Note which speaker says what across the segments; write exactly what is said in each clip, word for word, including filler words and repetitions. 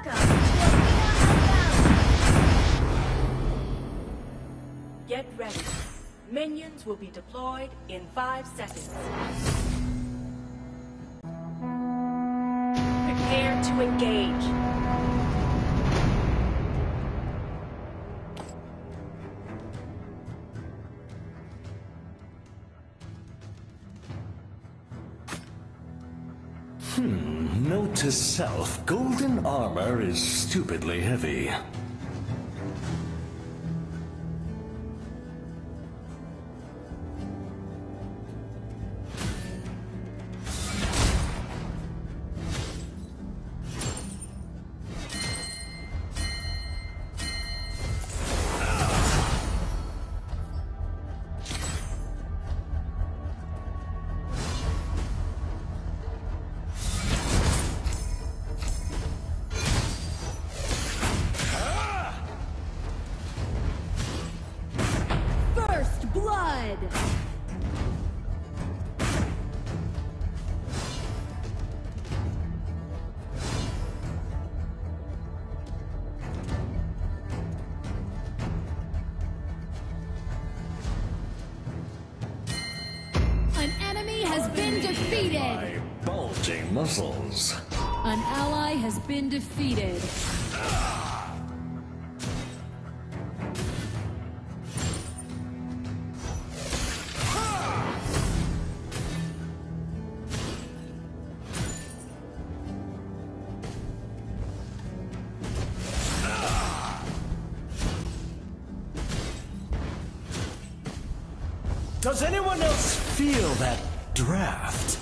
Speaker 1: Welcome to Arena Unbound!
Speaker 2: Get ready. Minions will be deployed in five seconds. Prepare to engage.
Speaker 3: Hmm, note to self, golden armor is stupidly heavy.
Speaker 1: Blood! An enemy has been defeated!
Speaker 3: My bulging muscles.
Speaker 1: An ally has been defeated.
Speaker 3: Does anyone else feel that draft?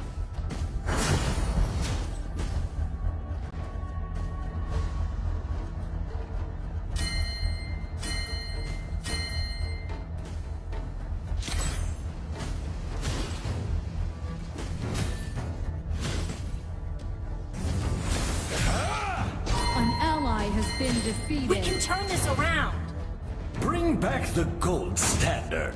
Speaker 1: An ally has been defeated.
Speaker 2: We can turn this around.
Speaker 3: Bring back the gold standard.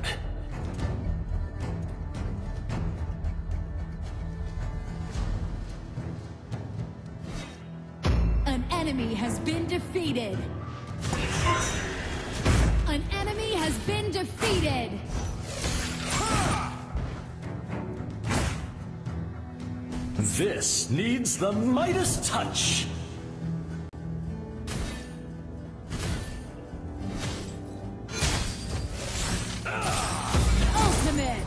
Speaker 1: An enemy has been defeated. An enemy has been defeated.
Speaker 3: This needs the Midas touch.
Speaker 1: Ultimate!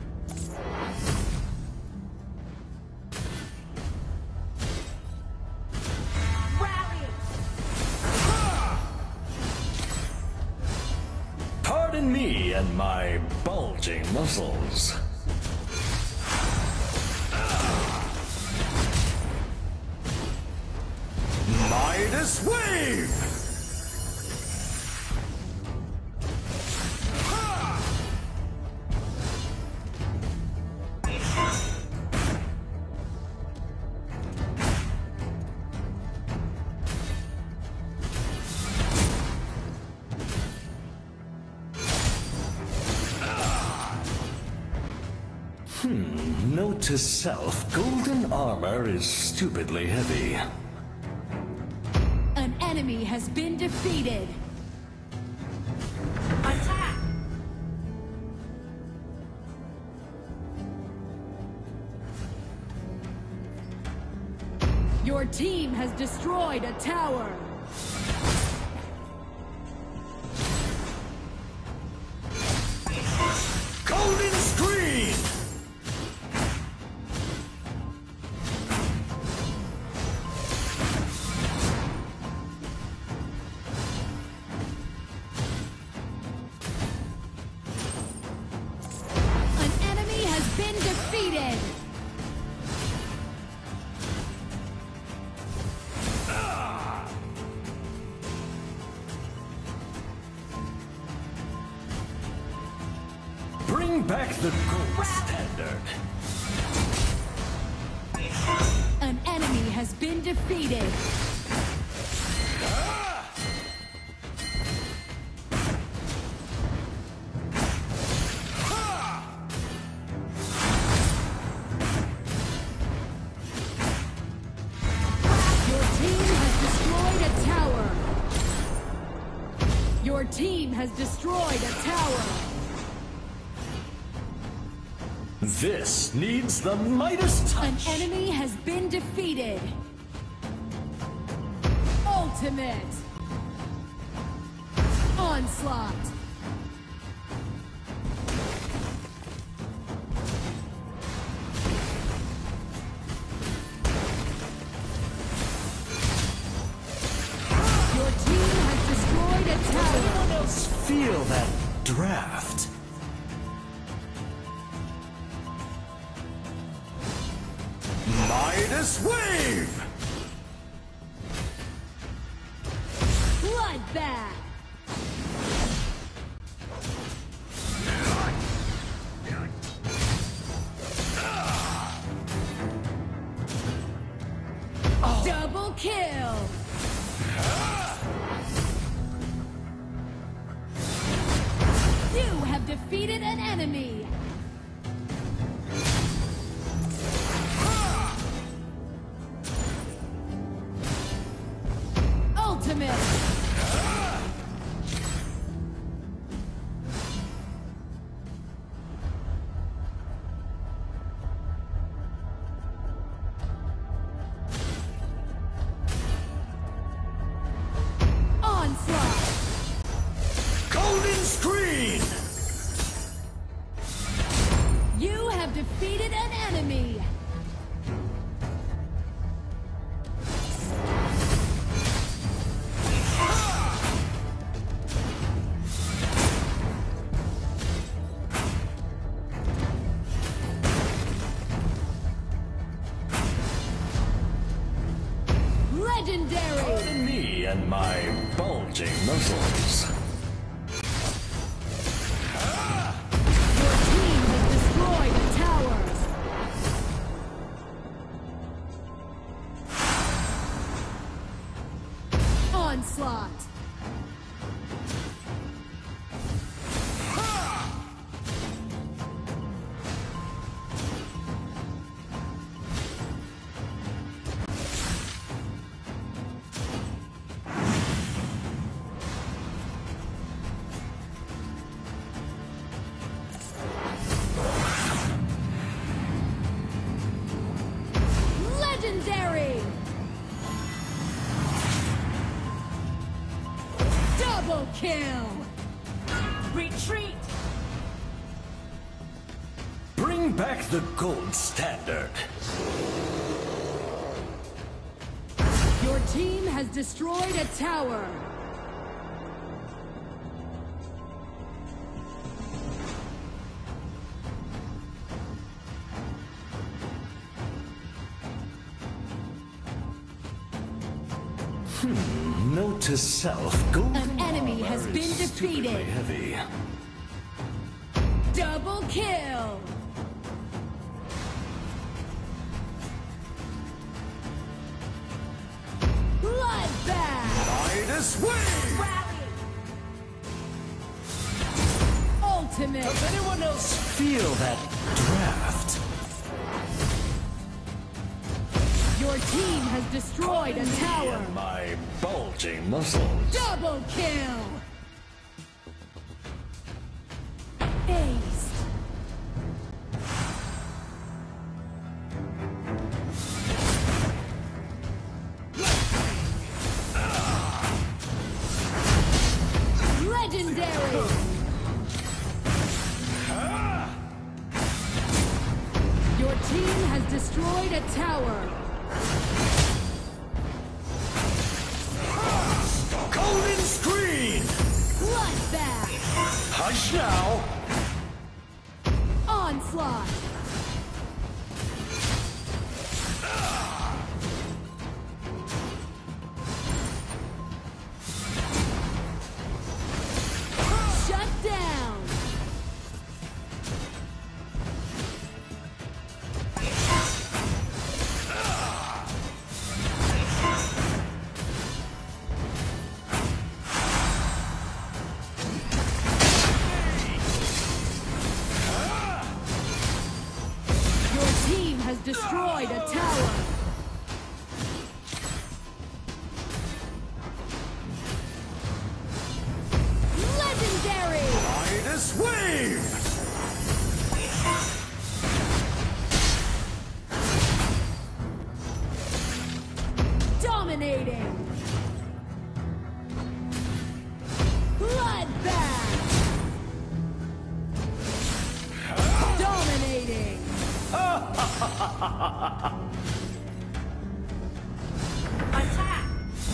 Speaker 3: Pardon me and my bulging muscles. Midas Wave! Hmm, note to self, golden armor is stupidly heavy.
Speaker 1: An enemy has been defeated.
Speaker 2: Attack!
Speaker 1: Your team has destroyed a tower.
Speaker 3: Golden screen!
Speaker 1: An enemy has been defeated.
Speaker 3: Bring back the gold standard.
Speaker 1: An enemy has been defeated. Your team has destroyed has destroyed a tower.
Speaker 3: This needs the Midas touch.
Speaker 1: An enemy has been defeated. Ultimate. Onslaught. Your team has destroyed a
Speaker 3: Does
Speaker 1: tower.
Speaker 3: anyone else feel that draft? Midas Wave!
Speaker 1: Bloodbath. Double kill. You have defeated an enemy. Ultimate. Onslaught.
Speaker 3: Golden Screen!
Speaker 1: You have defeated an enemy. Legendary.
Speaker 3: Pardon me and my bulging muscles.
Speaker 1: Your team has destroyed a tower. Onslaught. Legendary. Double kill.
Speaker 2: Retreat!
Speaker 3: Bring back the gold standard.
Speaker 1: Your team has destroyed a tower.
Speaker 3: Note to self, golden
Speaker 1: An enemy has
Speaker 3: armor
Speaker 1: been
Speaker 3: is stupidly
Speaker 1: defeated.
Speaker 3: heavy.
Speaker 1: Double kill. Bloodbath.
Speaker 3: Midas Wave!
Speaker 2: Rally!
Speaker 1: Ultimate.
Speaker 3: Does anyone else feel that draft?
Speaker 1: Your team has destroyed a
Speaker 3: Me
Speaker 1: tower.
Speaker 3: and my bulging muscles.
Speaker 1: Double kill. Ace. Legendary. Your team has destroyed a tower.
Speaker 3: Golden Screen!
Speaker 1: Bloodbath.
Speaker 3: Hush now!
Speaker 1: Onslaught. Shut down. has destroyed a tower. Legendary!
Speaker 2: Attack!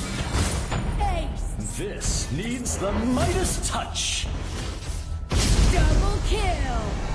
Speaker 1: Ace!
Speaker 3: This needs the Midas touch.
Speaker 1: Double kill!